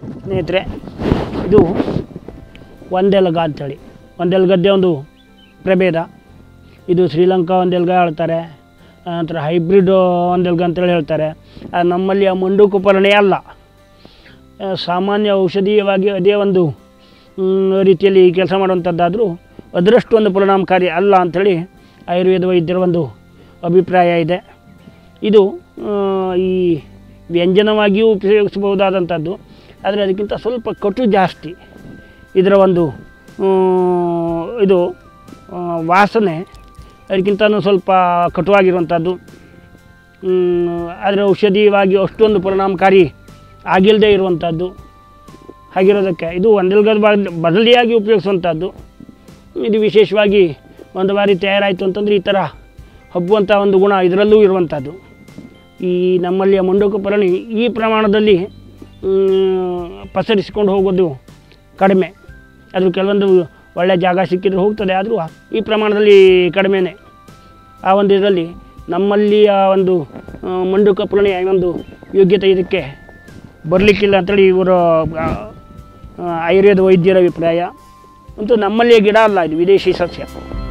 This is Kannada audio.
ಸ್ನೇಹಿತರೆ, ಇದು ಒಂದೆಲಗ ಅಂಥೇಳಿ, ಒಂದೆಲಗದ್ದೇ ಒಂದು ಪ್ರಭೇದ. ಇದು ಶ್ರೀಲಂಕಾ ಒಂದೆಲಗ ಹೇಳ್ತಾರೆ, ನಂತರ ಹೈಬ್ರಿಡ್ ಒಂದೆಲಗ ಅಂತೇಳಿ ಹೇಳ್ತಾರೆ. ನಮ್ಮಲ್ಲಿ ಆ ಮಂಡೂಕು ಪರ್ಣಿ ಅಲ್ಲ, ಸಾಮಾನ್ಯ ಔಷಧೀಯವಾಗಿ ಅದೇ ಒಂದು ರೀತಿಯಲ್ಲಿ ಕೆಲಸ ಮಾಡುವಂಥದ್ದಾದರೂ ಅದರಷ್ಟು ಒಂದು ಪರಿಣಾಮಕಾರಿ ಅಲ್ಲ ಅಂಥೇಳಿ ಆಯುರ್ವೇದ ವೈದ್ಯರ ಒಂದು ಅಭಿಪ್ರಾಯ ಇದೆ. ಇದು ಈ ವ್ಯಂಜನವಾಗಿಯೂ ಉಪಯೋಗಿಸಬಹುದಾದಂಥದ್ದು, ಆದರೆ ಅದಕ್ಕಿಂತ ಸ್ವಲ್ಪ ಕಟು ಜಾಸ್ತಿ. ಇದರ ಒಂದು ಇದು ವಾಸನೆ ಅದಕ್ಕಿಂತ ಸ್ವಲ್ಪ ಕಟುವಾಗಿರುವಂಥದ್ದು. ಆದರೆ ಔಷಧೀಯವಾಗಿ ಅಷ್ಟೊಂದು ಪರಿಣಾಮಕಾರಿ ಆಗಿಲ್ಲದೆ ಇರುವಂಥದ್ದು. ಹಾಗಿರೋದಕ್ಕೆ ಇದು ಒಂದೆಲಗದ ಬದಲಿಯಾಗಿ ಉಪಯೋಗಿಸುವಂಥದ್ದು. ಇದು ವಿಶೇಷವಾಗಿ ಒಂದು ಬಾರಿ ತಯಾರಾಯಿತು ಅಂತಂದರೆ ಈ ಥರ ಹಬ್ಬುವಂಥ ಒಂದು ಗುಣ ಇದರಲ್ಲೂ ಇರುವಂಥದ್ದು. ಈ ನಮ್ಮಲ್ಲಿಯ ಮಂಡೂಕ ಪರ್ಣಿ ಈ ಪ್ರಮಾಣದಲ್ಲಿ ಪಸರಿಸಿಕೊಂಡು ಹೋಗೋದು ಕಡಿಮೆ. ಅದು ಕೆಲವೊಂದು ಒಳ್ಳೆಯ ಜಾಗ ಸಿಕ್ಕಿದ್ರೆ ಹೋಗ್ತದೆ, ಆದರೂ ಈ ಪ್ರಮಾಣದಲ್ಲಿ ಕಡಿಮೆನೇ. ಆ ಒಂದು ಇದರಲ್ಲಿ ನಮ್ಮಲ್ಲಿ ಆ ಒಂದು ಮಂಡೂಕ ಪರ್ಣಿಯ ಒಂದು ಯೋಗ್ಯತೆ ಇದಕ್ಕೆ ಬರಲಿಕ್ಕಿಲ್ಲ ಅಂತೇಳಿ ಇವರು ಆಯುರ್ವೇದ ವೈದ್ಯರ ಅಭಿಪ್ರಾಯ. ಅಂತೂ ನಮ್ಮಲ್ಲಿಯ ಗಿಡ ಅಲ್ಲ, ಇದು ವಿದೇಶಿ ಸಸ್ಯ.